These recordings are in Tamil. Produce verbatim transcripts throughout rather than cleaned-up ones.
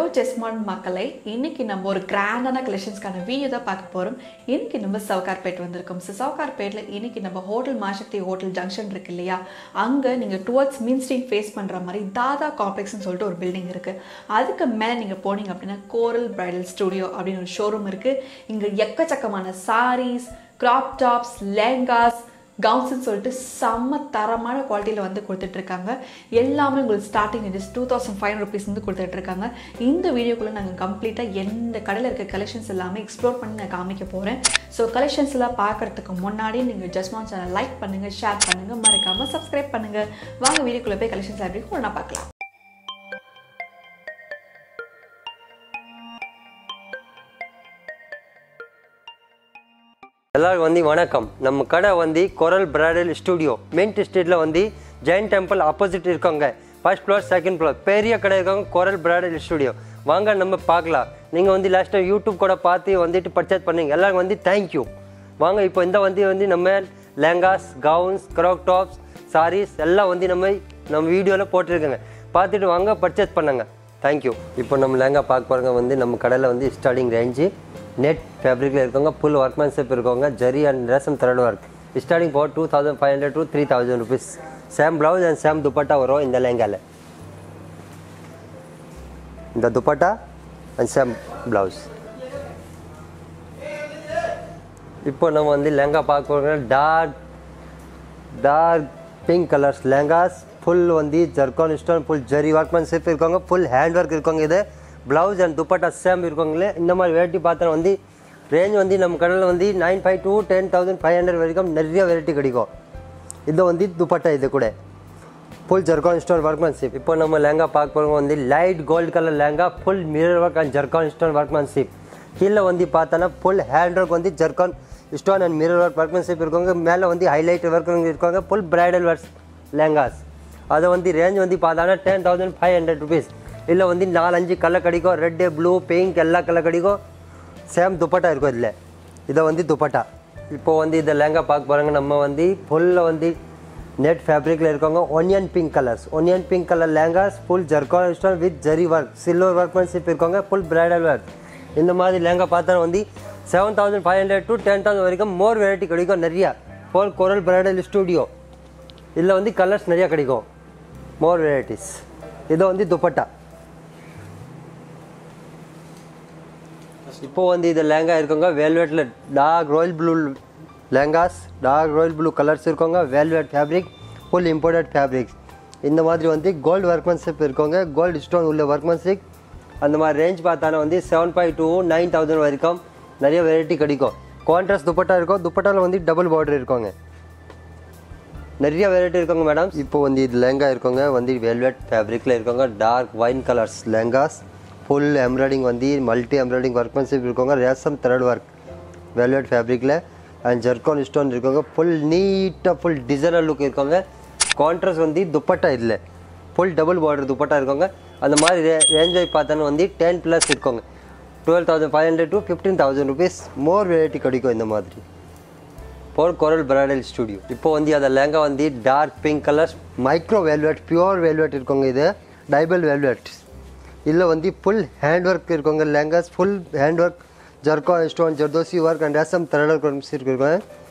Chessmon மக்களே இன்னைக்கு நம்ம ஒரு கிராண்டான கலெக்ஷன்ஸ்க்கான வீடியோ தான் பார்க்க போறோம். இன்னைக்கு நம்ம சவுகார்பேட் வந்திருக்கோம். சோ சவுகார்பேட்ல இன்னைக்கு நம்ம ஹோட்டல் மாசக்தி ஹோட்டல் ஜங்ஷன் இருக்கு இல்லையா, அங்க நீங்க டுவர்ட்ஸ் மீன் ஸ்ட்ரீட் ஃபேஸ் பண்ற மாதிரி தாதா காம்ப்ளெக்ஸ்னு சொல்லிட்டு ஒரு பில்டிங் இருக்கு. அதுக்கு மேல நீங்க போனீங்க அப்படின்னா கோரல் பிரைடல் ஸ்டுடியோ அப்படின்னு ஒரு ஷோரூம் இருக்கு. இங்க எக்கச்சக்கமான சாரீஸ், கிராப் டாப்ஸ், லெஹங்காஸ், கவுன்ஸ்ன்னு சொல்லிட்டு செம்ம தரமான குவாலிட்டியில் வந்து கொடுத்துட்ருக்காங்க. எல்லாமே உங்களுக்கு starting just two thousand five hundred rupees வந்து கொடுத்துட்ருக்காங்க. இந்த வீடியோக்குள்ளே நாங்கள் கம்ப்ளீட்டாக எந்த கடையில் இருக்க கலெக்ஷன்ஸ் எல்லாமே எக்ஸ்ப்ளோர் பண்ணி நான் காமிக்க போகிறேன். ஸோ கலெக்ஷன்ஸ் எல்லாம் பார்க்குறதுக்கு முன்னாடி நீங்கள் ஜஸ்மான் சேனல் லைக் பண்ணுங்கள், ஷேர் பண்ணுங்கள், மறக்காமல் சப்ஸ்கிரைப் பண்ணுங்கள். வாங்க வீடியோக்குள்ளே போய் கலெக்ஷன்ஸ் எப்படி ஒன்றா பார்க்கலாம். எல்லாருக்கும் வந்து வணக்கம். நம்ம கடை வந்து கோரல் பிரைடல் ஸ்டுடியோ மெயின் ஸ்ட்ரீட்டில் வந்து ஜெயின் டெம்பிள் ஆப்போசிட் இருக்காங்க. ஃபர்ஸ்ட் ஃப்ளோர் செகண்ட் ஃப்ளோர் பெரிய கடை இருக்காங்க கோரல் பிரைடல் ஸ்டுடியோ. வாங்க நம்ம பார்க்கலாம். நீங்கள் வந்து லாஸ்ட் டைம் யூடியூப் கூட பார்த்து வந்துட்டு பர்ச்சேஸ் பண்ணீங்க, எல்லாருக்கும் வந்து தேங்க்யூ. வாங்க இப்போ இந்த வந்து வந்து நம்ம lehengas, gowns, crop tops, sarees எல்லாம் வந்து நம்ம நம்ம வீடியோவில் போட்டிருக்கோங்க. பார்த்துட்டு வாங்க பர்ச்சேஸ் பண்ணுங்க. தேங்க்யூ. இப்போ நம்ம லெஹங்கா பார்க்க போகிறவங்க வந்து நம்ம கடையில் வந்து ஸ்டார்டிங் ரேஞ்சு நெட் ஃபேப்ரிக்கில் இருக்கவங்க, ஃபுல் ஒர்க்மேன்ஷிப் இருக்கவங்க, zari and resham thread work starting for two thousand five hundred to three thousand rupees. Same blouse and same dupatta வரும் இந்த லெஹங்காவில். இந்த துப்பட்டா அண்ட் சேம் ப்ளவுஸ். இப்போ நம்ம வந்து லெஹங்கா பார்க்க போகிறோம். Dark dark pink colours lehengas, full வந்து zircon stone, full zari workmanship இருக்கவங்க, ஃபுல் ஹேண்ட் ஒர்க் இருக்கவங்க. இது ப்ளவுஸ் அண்ட் துப்பட்டா சேம் இருக்கவங்களே. இந்த மாதிரி வெரைட்டி பார்த்தா வந்து ரேஞ்ச் வந்து நம்ம கடையில் வந்து nine five to ten thousand five hundred வரைக்கும் நிறைய வெரைட்டி கிடைக்கும். இது வந்து துப்பட்டா, இது கூட ஃபுல் ஜர்கான் ஸ்டோன் ஒர்க்மேன்ஷிப். இப்போ நம்ம லெஹங்கா பார்க்க போகிறவங்க வந்து light gold colour lehenga, full mirror work and zircon stone workmanship. கீழே வந்து பார்த்தோன்னா ஃபுல் ஹேண்ட் ஒர்க் வந்து zircon stone and mirror work workmanship இருக்கவங்க. மேலே வந்து ஹைலைட் ஒர்க் இருக்காங்க, ஃபுல் பிரைடல் ஒர்க்ஸ் லெஹங்காஸ். அதை வந்து ரேஞ்ச் வந்து பார்த்தோன்னா ten thousand five hundred rupees. இல்லை வந்து நாலஞ்சு கலர் கிடைக்கும், ரெட்டு, ப்ளூ, பிங்க் எல்லா கலர் கிடைக்கும். சேம் துப்பட்டா இருக்கும் இதில். இதை வந்து துப்பட்டா. இப்போ வந்து இதை லெஹங்கா பார்க்க போகிறாங்க. நம்ம வந்து ஃபுல்லில் வந்து நெட் ஃபேப்ரிக்கில் இருக்கவங்க, onion pink colours, onion pink colour lehengas, full zircon stone with zari work, silver workmanship இருக்கவங்க, ஃபுல் பிரைடல் ஒர்க். இந்த மாதிரி லெஹங்கா பார்த்தா வந்து seven thousand five hundred to ten thousand வரைக்கும் மோர் வெரைட்டி கிடைக்கும் நிறையா. For Coral bridal studio. இதில் வந்து கலர்ஸ் நிறையா கிடைக்கும், மோர் வெரைட்டிஸ். இதை வந்து துப்பட்டா. இப்போ வந்து இது லெஹங்கா இருக்கவங்க வெல்வெட்டில் dark royal blue lehengas, dark royal blue colours இருக்கவங்க, velvet fabric, full imported fabrics. இந்த மாதிரி வந்து கோல்டு ஒர்க்மேன்ஷிப் இருக்கவங்க, கோல்டு ஸ்டோன் உள்ள ஒர்க்மேன்ஷிப். அந்த மாதிரி ரேஞ்ச் பார்த்தாலும் வந்து seven five to nine thousand வரைக்கும் நிறைய வெரைட்டி கிடைக்கும். கான்ட்ராஸ்ட் துப்பட்டா இருக்கும், துப்பட்டாவில் வந்து டபுள் பார்டர் இருக்கவங்க, நிறைய வெரைட்டி இருக்கவங்க மேடம். இப்போ வந்து இது லெஹங்கா இருக்கவங்க வந்து வெல்வெட் ஃபேப்ரிக்கில் இருக்கவங்க, dark wine colours lehengas, full embroidering வந்து மல்டி எம்ப்ராய்டிங் ஒர்க்மேன்ஷிப் இருக்கவங்க, ரேசம் த்ரெட் ஒர்க் வெல்வெட் ஃபேப்ரிக்கில் அண்ட் ஜர்கான் ஸ்டோன் இருக்கவங்க, ஃபுல் நீட்டாக ஃபுல் டிசைனர் லுக் இருக்கவங்க. கான்ட்ராஸ்ட் வந்து துப்பட்டா இதில் ஃபுல் டபுள் பார்டர் துப்பட்டா இருக்கவங்க. அந்த மாதிரி ரே ரேஞ்ச் பார்த்தோன்னு வந்து டென் ப்ளஸ் இருக்கவங்க, twelve thousand five hundred to fifteen thousand rupees more variety கிடைக்கும் இந்த மாதிரி ஃபோர் கோரல் பிரைடல் ஸ்டுடியோ. இப்போ வந்து அந்த லெஹங்கா வந்து dark pink colours micro velvet, pure velvet இருக்கவங்க. இது டைபல் வெல்வெட். இதில் வந்து ஃபுல் ஹேண்ட் ஒர்க் இருக்கவங்க lehengas, full hand work zircon stone, zardozi work and resham thread work இருக்கவங்க.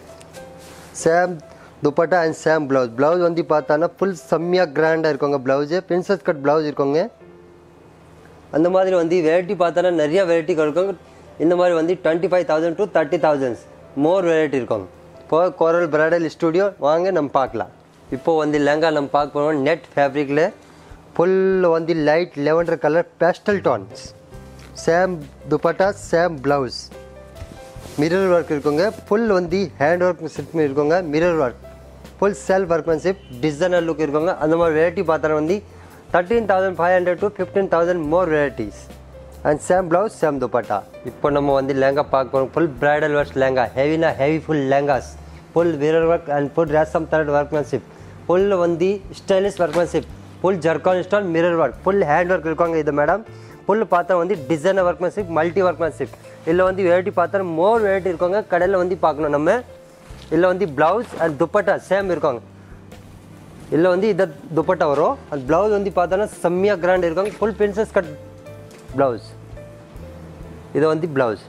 Same dupatta and same blouse. Blouse வந்து பார்த்தானா ஃபுல் செம்மியாக கிராண்டாக இருக்கவங்க. ப்ளவுஸு பிரின்சஸ் கட் ப்ளவுஸ் இருக்கவங்க. அந்த மாதிரி வந்து வெரைட்டி பார்த்தோன்னா நிறையா வெரைட்டி இருக்கவங்க. இந்த மாதிரி வந்து twenty five thousand to thirty thousands more variety இருக்கவங்க. இப்போ கோரல் பிரைடல் ஸ்டுடியோ வாங்க நம்ம பார்க்கலாம். இப்போது வந்து லெஹங்கா நம்ம பார்க்க போகிறோம் நெட் ஃபேப்ரிக்கில், ஃபுல் வந்து light lavender colour pastel tones, same dupatta same blouse, mirror work இருக்கவங்க, ஃபுல் வந்து ஹேண்ட் ஒர்க் செட் இருக்கவங்க, mirror work, full self workmanship, designer look இருக்கவங்க. அந்த மாதிரி வெரைட்டி பார்த்தா வந்து thirteen thousand five hundred to fifteen thousand more varieties and same blouse same dupatta. இப்போ நம்ம வந்து லெஹங்கா பார்க்க போகிறோம். ஃபுல் பிரைடல் ஒர்க்ஸ் லெஹங்கா, ஹெவினா heavy full lehengas, full mirror work and full resham thread workmanship, full வந்து stylish workmanship, full zircon stone mirror work, full hand work இருக்காங்க. இது மேடம் ஃபுல் பார்த்தா வந்து டிசைனர் ஒர்க்மேன்ஷிப், மல்டி ஒர்க்மேன்ஷிப். இதில் வந்து வெரைட்டி பார்த்தா மோர் வெரைட்டி இருக்காங்க. கடையில் வந்து பார்க்கணும் நம்ம. இதில் வந்து ப்ளவுஸ் அண்ட் துப்பட்டா சேம் இருக்காங்க. இதில் வந்து இதை துப்பட்டா வரும். அந்த ப்ளவுஸ் வந்து பார்த்தோன்னா செம்மியாக கிராண்ட் இருக்காங்க. Full princess cut blouse. இது வந்து blouse.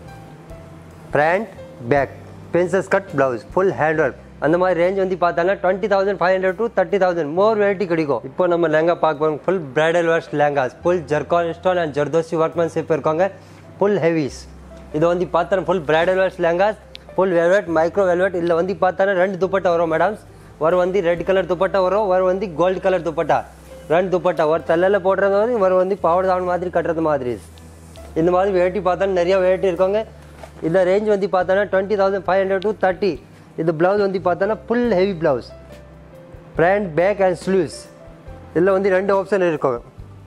Front back princess cut blouse full hand work. அந்த மாதிரி ரேஞ்ச் வந்து பார்த்தாங்கன்னா twenty thousand five hundred to thirty thousand more variety கிடைக்கும். இப்போ நம்ம லெங்கா பார்க்க போகிறோம். Full bridal wears lehengas full zircon stone and zardozi workmanship இருக்காங்க. Full heavies. இது வந்து பார்த்தா full bridal wears lehengas full velvet micro velvet. இதில் வந்து பார்த்தாங்கன்னா ரெண்டு துப்பட்டா வரும் மேடம்ஸ். ஒரு வந்து ரெட் கலர் துப்பட்டா வரும், ஒரு வந்து கோல்டு கலர் துப்பட்டா. ரெண்டு துப்பட்டா ஒரு தலையில் போடுறது மாதிரி, ஒரு வந்து பவர் டவுன் மாதிரி கட்டுறது மாதிரி. இந்த மாதிரி வெரைட்டி பார்த்தா நிறைய வெரைட்டி இருக்காங்க. இந்த ரேஞ்ச் வந்து பார்த்தோன்னா twenty thousand five hundred to thirty. இது ப்ளவுஸ் வந்து பார்த்தோன்னா full heavy blouse front back and sleeves. இதில் வந்து ரெண்டு ஆப்ஷன் இருக்கும்.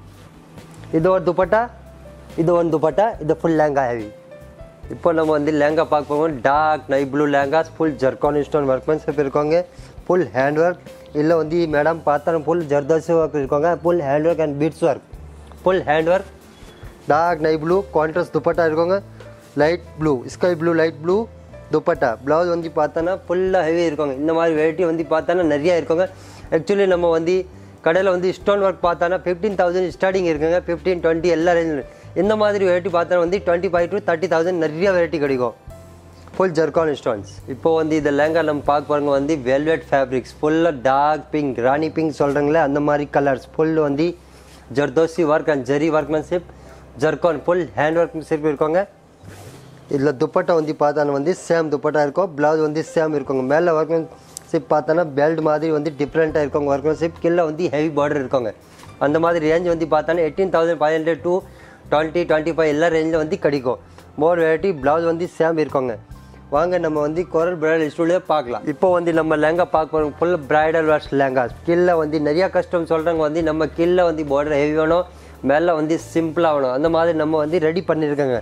இது ஒரு துப்பட்டா, இது ஒரு துப்பட்டா, இது ஃபுல் லேங்கா ஹெவி. இப்போ நம்ம வந்து லேங்கா பார்க்க போவோம். Dark navy blue lehengas full zircon stone workmanship இருக்காங்க. Full hand work. இல்லை வந்து மேடம் பார்த்தா ஃபுல் ஜர்தோசி ஒர்க் இருக்காங்க. Full hand work and beads work. Full hand work. Dark navy blue contrast dupatta இருக்காங்க. Light blue sky blue light blue dupatta. Blouse வந்து பார்த்தோன்னா ஃபுல்லாக ஹெவி இருக்காங்க. இந்த மாதிரி வெரைட்டி வந்து பார்த்தோன்னா நிறையா இருக்காங்க. ஆக்சுவலி நம்ம வந்து கடையில் வந்து ஸ்டோன் ஒர்க் பார்த்தோன்னா ஃபிஃப்டீன் தௌசண்ட் ஸ்டார்டிங் இருக்குங்க. ஃபிஃப்டீன் டுவெண்ட்டி எல்லா ரேஞ்சில். இந்த மாதிரி வெரைட்டி பார்த்தா வந்து twenty five to thirty thousand நிறைய வெரைட்டி கிடைக்கும். Full zircon stones. இப்போ வந்து இந்த லேங்கா நம்ம பார்க்க போகிறவங்க வந்து வெல்வெட் ஃபேப்ரிக்ஸ் ஃபுல்லாக டார்க் பிங்க் ராணி பிங்க் சொல்கிறாங்களே அந்த மாதிரி கலர்ஸ் ஃபுல் வந்து zardozi work and zari workmanship zircon full hand workmanship இருக்காங்க. இதில் துப்பட்டா வந்து பார்த்தாலும் வந்து சேம் துப்பட்டா இருக்கும். ப்ளவுஸ் வந்து சேம் இருக்குங்க. மேலே ஒர்க்மேன்ஷிப் பார்த்தோன்னா பெல்ட் மாதிரி வந்து டிஃப்ரெண்ட்டாக இருக்குங்க. ஒர்க்மேன்ஷிப் கீழே வந்து ஹெவி பார்டர் இருக்காங்க. அந்த மாதிரி ரேஞ்ச் வந்து பார்த்தோன்னா eighteen thousand five hundred to twenty twenty five எல்லா ரேஞ்சில் வந்து கிடைக்கும். மோர் வெரைட்டி ப்ளவுஸ் வந்து சேம் இருக்காங்க. வாங்க நம்ம வந்து கோரல் பிரைடல் ஸ்டூடியோ பார்க்கலாம். இப்போ வந்து நம்ம லெங்கா பார்க்க போகிறோம். Full bridal wears lehengas. கீழே வந்து நிறையா கஸ்டம் சொல்கிறாங்க வந்து நம்ம கீழே வந்து பார்டர் ஹெவி வேணும், மேலே வந்து சிம்பிளாக வேணும். அந்த மாதிரி நம்ம வந்து ரெடி பண்ணியிருக்காங்க.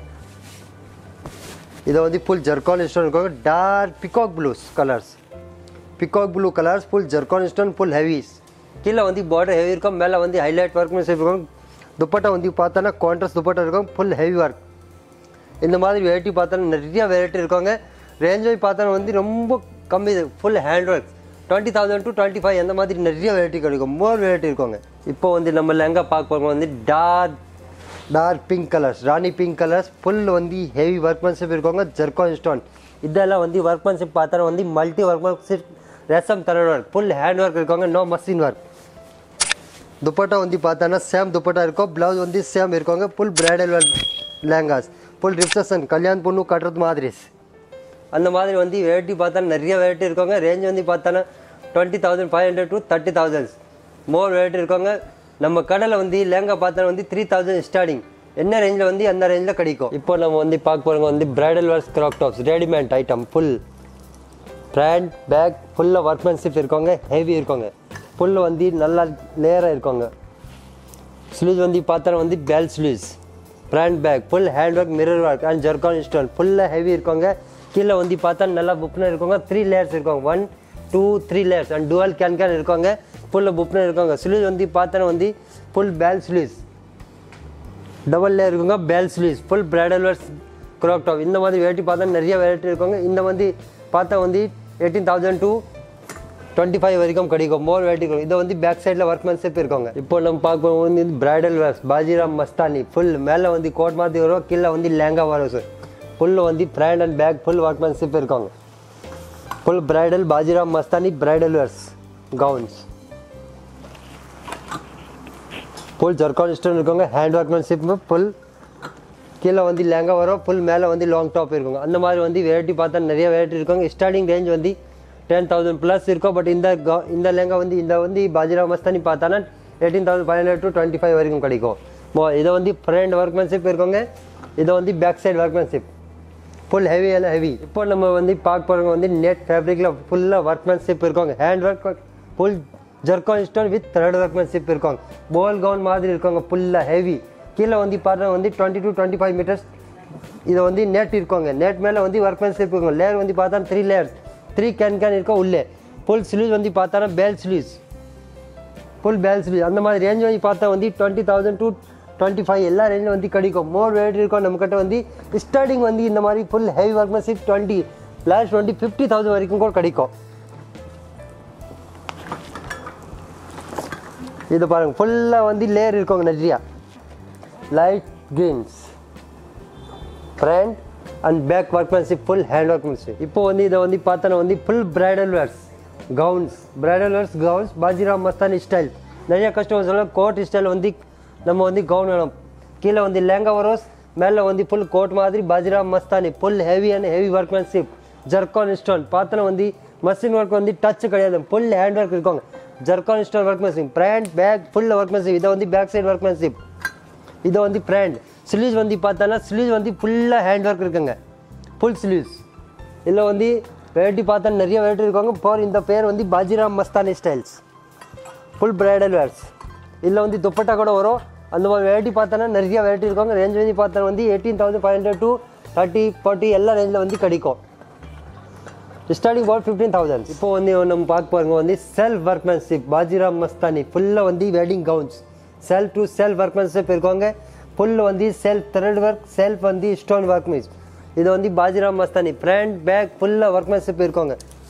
இதை வந்து ஃபுல் ஜர்கான் ஸ்டோன் இருக்காங்க. Dark peacock blues colours peacock blue colours full zircon stone full heavies. கீழே வந்து பார்டர் ஹெவி இருக்கும், மேலே வந்து ஹைலைட் ஒர்க் இருக்கும். துப்பட்டா வந்து பார்த்தோன்னா கான்ட்ராஸ்ட் துப்பட்டா இருக்கும் ஃபுல் ஹெவி ஒர்க். இந்த மாதிரி வெரைட்டி பார்த்தோன்னா நிறைய வெரைட்டி இருக்காங்க. ரேஞ்ச் போய் பார்த்தோன்னா வந்து ரொம்ப கம்மி. Full hand work twenty thousand to twenty five அந்த மாதிரி நிறைய வெரைட்டி கிடைக்கும். மோர் வெரைட்டி இருக்காங்க. இப்போ வந்து நம்ம லெங்கா பார்க்க போகிறோம் வந்து dark dark pink colours rani pink colours full வந்து ஹெவி ஒர்க்மேன்ஷிப் இருக்காங்க. ஜர்கான் ஸ்டோன் இதெல்லாம் வந்து ஒர்க்மேன்ஷிப் பார்த்தோன்னா வந்து மல்டி ஒர்க்மேன்ஷிப் ரேசம் தரர் ஒர்க் ஃபுல் ஹேண்ட் ஒர்க் இருக்காங்க. No machine work. துப்பட்டா வந்து பார்த்தோன்னா சேம் துப்பட்டா இருக்கும். ப்ளவுஸ் வந்து சேம் இருக்காங்க. Full bridal lehengas full reception கல்யாண் பொண்ணு கட்டுறது மாதிரி. அந்த மாதிரி வந்து வெரைட்டி பார்த்தா நிறைய வெரைட்டி இருக்காங்க. ரேஞ்ச் வந்து பார்த்தோன்னா twenty thousand five hundred to thirty thousands more variety இருக்காங்க. நம்ம கடையில் வந்து லேங்கா பார்த்தோன்னா வந்து த்ரீ தௌசண்ட் ஸ்டார்டிங். என்ன ரேஞ்சில் வந்து அந்த ரேஞ்சில் கிடைக்கும். இப்போ நம்ம வந்து பார்க்க போகிறவங்க வந்து bridal wears crop tops readymade item full front back ஃபுல்லாக ஒர்க்மேன்ஷிப் இருக்காங்க. ஹெவி இருக்காங்க. ஃபுல் வந்து நல்லா லேயராக இருக்காங்க. ஸ்லீவ்ஸ் வந்து பார்த்தோன்னா வந்து bell sleeves front back full hand work mirror work and zircon stone ஃபுல்லாக ஹெவி இருக்காங்க. கீழே வந்து பார்த்தா நல்லா புப்னர் இருக்காங்க. த்ரீ லேயர்ஸ் இருக்காங்க. One two three layers and dual can can இருக்காங்க. ஃபுல்லாக புப்னர் இருக்காங்க. ஸ்லீவ்ஸ் வந்து பார்த்தோன்னா வந்து ஃபுல் பேல் ஸ்லீவ்ஸ் டபுள் லேயர் இருக்குங்க. Bell sleeves full bridal wears crop top. இந்த மாதிரி வெரைட்டி பார்த்தா நிறைய வெரைட்டி இருக்காங்க. இந்த வந்து பார்த்தா வந்து eighteen thousand to twenty five வரைக்கும் கிடைக்கும். மோர் வெரைட்டி கிடைக்கும். இதை வந்து பேக் சைடில் ஒர்க்மேன்ஷிப் இருக்காங்க. இப்போ நம்ம பார்க்க வந்து bridal wears Bajirao Mastani full மேலே வந்து கோட் மாதிரி வரும், கீழே வந்து லேங்கா வரும். சார் ஃபுல் வந்து front and back full workmanship இருக்காங்க. Full bridal Bajirao Mastani bridal wears gowns full zircon stone இருக்காங்க. ஹேண்ட் ஒர்க்மேன்ஷிப் ஃபுல் கீழே வந்து லேங்கா வரும், ஃபுல் மேலே வந்து லாங் டாப் இருக்குங்க. அந்த மாதிரி வந்து வெரைட்டி பார்த்தா நிறைய வெரைட்டி இருக்காங்க. ஸ்டார்டிங் ரேஞ்ச் வந்து டென் தௌசண்ட் ப்ளஸ் இருக்கும். பட் இந்த இந்த லேங்கா வந்து இந்த வந்து பாஜிராம் மஸ்தானி பார்த்தானா eighteen thousand five hundred to twenty five வரைக்கும் கிடைக்கும். இதை வந்து ஃப்ரண்ட் ஒர்க்மேன்ஷிப் இருக்காங்க. இதை வந்து back side workmanship full heavy எல்லாம் ஹெவி. இப்போ நம்ம வந்து பார்க்க போகிறவங்க வந்து நெட் ஃபேப்ரிக்கில் ஃபுல்லாக ஒர்க்மேன்ஷிப் இருக்காங்க. Hand work full zircon stone with thread workmanship இருக்காங்க. போல் கவுன் மாதிரி இருக்காங்க. ஃபுல்லாக ஹெவி. கீழே வந்து பார்த்தா வந்து twenty to twenty five metres இதை வந்து நெட் இருக்காங்க. நெட் மேலே வந்து ஒர்க்மேன்ஷிப் இருக்காங்க. லேயர் வந்து பார்த்தா three layers three can can இருக்கா உள்ளே. ஃபுல் ஸ்லீவ்ஸ் வந்து பார்த்தா பேல் ஸ்லீவ்ஸ் ஃபுல் பேல் ஸ்லீவ். அந்த மாதிரி ரேஞ்ச் வந்து பார்த்தா வந்து twenty thousand to twenty five எல்லா ரேஞ்சில் வந்து கிடைக்கும். மோர் வெரைட்டி இருக்கும். நம்மக்கிட்ட வந்து ஸ்டார்டிங் வந்து இந்த மாதிரி full heavy workmanship twenty last twenty fifty thousand வரைக்கும் கூட கிடைக்கும். இது பாருங்கள் ஃபுல்லாக வந்து லேயர் இருக்காங்க. நிறையா light greens front and back workmanship full hand workmanship இப்போ வந்து இத வந்து பார்த்தா வந்து full bridal wears gowns bridal wears gowns Bajirao Mastani style நிறைய கஸ்டமர்ஸ் எல்லாம் கோட் ஸ்டைல் வந்து நம்ம வந்து கவுன் வேணும் கீழே வந்து லேங்கா வரும் மேலே வந்து ஃபுல் கோட் மாதிரி Bajirao Mastani full heavy and heavy workmanship zircon stone பார்த்தா வந்து மஷின் ஒர்க் வந்து டச் கிடையாது ஃபுல் ஹேண்ட் ஒர்க் இருக்குங்க zircon stone workmanship front back full workmanship இதை வந்து பேக் சைடு ஒர்க்மேன்ஷிப் இதை வந்து ஃப்ரண்ட் ஸ்லீவ்ஸ் வந்து பார்த்தோன்னா ஸ்லீவ்ஸ் வந்து ஃபுல்லாக ஹேண்ட் ஒர்க் இருக்குங்க ஃபுல் ஸ்லீவ்ஸ் இதில் வந்து வெரைட்டி பார்த்தா நிறைய வெரைட்டி இருக்காங்க போர் இந்த பேர் வந்து Bajirao Mastani styles full bridal wears இதில் வந்து துப்பட்டா கூட வரும் அந்த மாதிரி வெரைட்டி பார்த்தோன்னா நிறைய வெரைட்டி இருக்காங்க ரேஞ்ச் வந்து பார்த்தா வந்து eighteen thousand five hundred to thirty forty எல்லா ரேஞ்சில் வந்து கிடைக்கும் ஸ்டார்டிங் பாட் ஃபிஃப்டீன் தௌசண்ட் இப்போ வந்து நம்ம பார்க்க போகிறவங்க வந்து செல்ஃப் ஒர்க்மேன்ஷிப் பாஜிராம் மஸ்தானி ஃபுல்லாக வந்து wedding gowns self to self workmanship இருக்காங்க ஃபுல் வந்து செல்ஃப் த்ரெட் ஒர்க் செல்ஃப் வந்து ஸ்டோன் ஒர்க்மேன்ஸ் இது வந்து பாஜிராம் மஸ்தானி ஃப்ரண்ட் பேக் ஃபுல்லாக ஒர்க்மேன்ஷிப் இருக்காங்க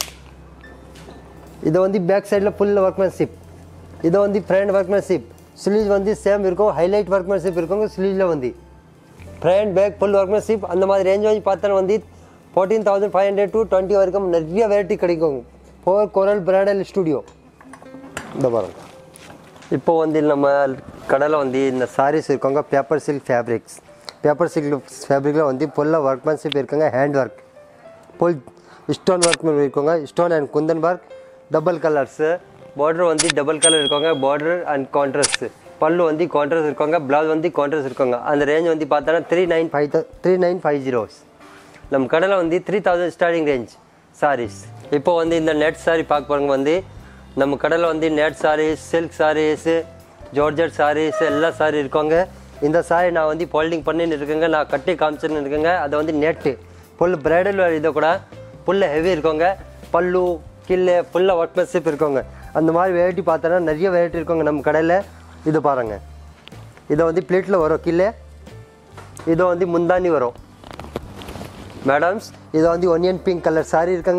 இது வந்து பேக் சைடில் ஃபுல் ஒர்க்மேன்ஷிப் இது வந்து ஃப்ரண்ட் ஒர்க்மேன்ஷிப் ஸ்லீவ் வந்து சேம் இருக்கும் ஹைலைட் ஒர்க்மேன்ஷிப் இருக்கும் ஸ்லீவில் வந்து ஃப்ரண்ட் பேக் ஃபுல் ஒர்க்மேன்ஷிப் அந்த மாதிரி ரேஞ்ச் வந்து பார்த்தா வந்து fourteen thousand five hundred to twenty வரைக்கும் நிறைய வெரைட்டி கிடைக்கும் ஃபோர் கோரல் பிரைடல் ஸ்டுடியோ இந்த பாருங்க இப்போ வந்து நம்ம கடையில் வந்து இந்த சாரீஸ் இருக்காங்க paper silk fabrics paper silk ஃபேப்ரிக்கில் வந்து ஃபுல்லாக ஒர்க்மேன்ஷிப் இருக்காங்க hand work full stone work இருக்காங்க stone and kundan work double colours border வந்து டபுள் கலர் இருக்காங்க பார்டர் அண்ட் கான்ட்ராஸ்ட் பல்லு வந்து கான்ட்ராஸ்ட் இருக்காங்க ப்ளவுஸ் வந்து கான்ட்ராஸ்ட் இருக்காங்க அந்த ரேஞ்ச் வந்து பார்த்தோன்னா three nine five three nine five zeros நம்ம கடையில் வந்து three thousand starting range saris இப்போ வந்து இந்த நெட் சாரீ பார்க்க போகிறவங்க வந்து நம்ம கடையில் வந்து net saris silk saris georgette saris எல்லா சாரீ இருக்காங்க இந்த சாரீ நான் வந்து ஃபோல்டிங் பண்ணின்னு இருக்கேங்க நான் கட்டி காமிச்சுன்னு இருக்கேங்க அதை வந்து நெட்டு ஃபுல் பிரைடல் இதை கூட ஃபுல்லாக ஹெவி இருக்காங்க பல்லு கீழே ஃபுல்லாக ஒர்க்மேன்ஷிப் இருக்காங்க அந்த மாதிரி வெரைட்டி பார்த்தோன்னா நிறைய வெரைட்டி இருக்காங்க நம்ம கடையில் இது பாருங்கள் இதை வந்து பிளேட்டில் வரும் கீழே இதை வந்து முந்தானி வரும் மேடம்ஸ் இதை வந்து ஒனியன் பிங்க் கலர் சாரீ இருக்காங்க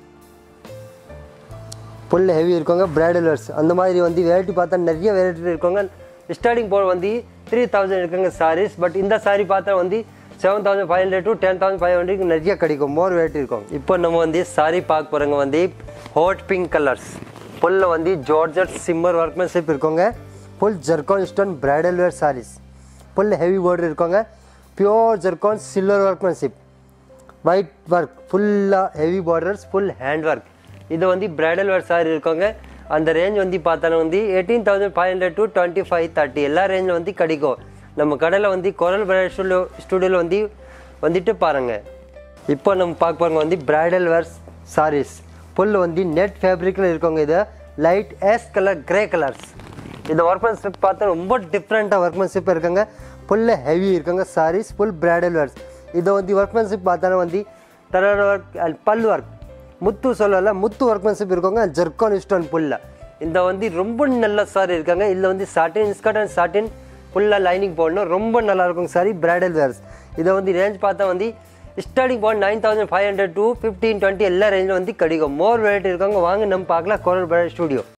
ஃபுல் ஹெவி இருக்காங்க பிரைடல் வேர்ஸ் அந்த மாதிரி வந்து வெரைட்டி பார்த்தா நிறைய வெரைட்டி இருக்காங்க ஸ்டார்டிங் போல் வந்து த்ரீ தௌசண்ட் இருக்காங்க சாரீஸ் பட் இந்த சாரீ பார்த்தா வந்து seven thousand five hundred to ten thousand five hundred நிறைய கிடைக்கும் மோர் வெரைட்டி இருக்கும் இப்போ நம்ம வந்து சாரீ பார்க்க போகிறவங்க வந்து ஹாட் பிங்க் கலர்ஸ் ஃபுல்ல வந்து ஜார்ஜெட் சிம்மர் ஒர்க்மேன்ஷிப் இருக்காங்க full zircon stone bridal wear saris full heavy border இருக்காங்க pure zircon silver workmanship white work ஃபுல்லாக heavy borders full hand work இது வந்து பிரைடல் வேர் சாரீ இருக்காங்க அந்த ரேஞ்ச் வந்து பார்த்தாலும் வந்து eighteen thousand five hundred to twenty five thirty எல்லா ரேஞ்சில் வந்து கிடைக்கும் நம்ம கடையில் வந்து கோரல் பிரைடல் ஸ்டுடியோ ஸ்டுடியோவில் வந்து வந்துட்டு பாருங்கள் இப்போ நம்ம பார்க்க போகிறவங்க வந்து பிரைடல் வேர் சாரீஸ் ஃபுல் வந்து நெட் ஃபேப்ரிக்கில் இருக்கவங்க இது light ash colour grey colours இந்த ஒர்க்மேன்ஷிப் பார்த்தா ரொம்ப டிஃப்ரெண்ட்டாக ஒர்க்மேன்ஷிப் இருக்காங்க ஃபுல்லு ஹெவி இருக்காங்க சாரீஸ் ஃபுல் பிரைடல் வேர்ஸ் இதை வந்து ஒர்க்மேன்ஷிப் பார்த்தாலும் வந்து தரர் ஒர்க் அண்ட் பல் ஒர்க் முத்து சொல்லல முத்து ஒர்க்மேன்ஷிப் இருக்காங்க ஜர்கான் ஸ்டோன் ஃபுல்லாக இந்த வந்து ரொம்ப நல்ல சாரி இருக்காங்க இதில் வந்து சாட்டின் ஸ்கர்ட் அண்ட் சாட்டின் ஃபுல்லாக லைனிங் போடணும் ரொம்ப நல்லா இருக்கும் சாரி பிரைடல் வேர்ஸ் இதை வந்து ரேஞ்ச் பார்த்தா வந்து starting point nine thousand five hundred to fifteen twenty எல்லா ரேஞ்சில் வந்து கிடைக்கும் மோர் வெரைட்டி இருக்காங்க வாங்க நம்ம பார்க்கலாம் கோரல் பிரைடல் ஸ்டுடியோ